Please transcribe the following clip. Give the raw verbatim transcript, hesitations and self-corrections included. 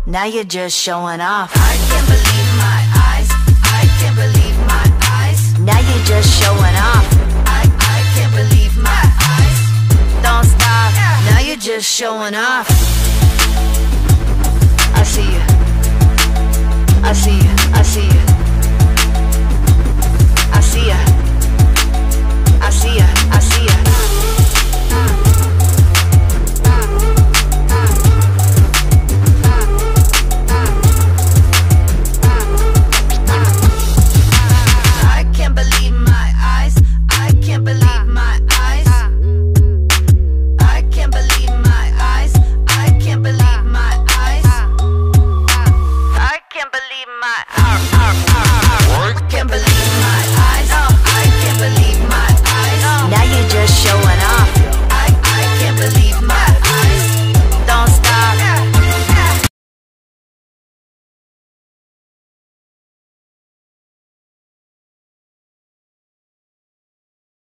Now you're just showing off. I can't believe my eyes. I can't believe my eyes. Now you're just showing off. I, I can't believe my eyes. Don't stop. Now you're just showing off. I see you. I see you.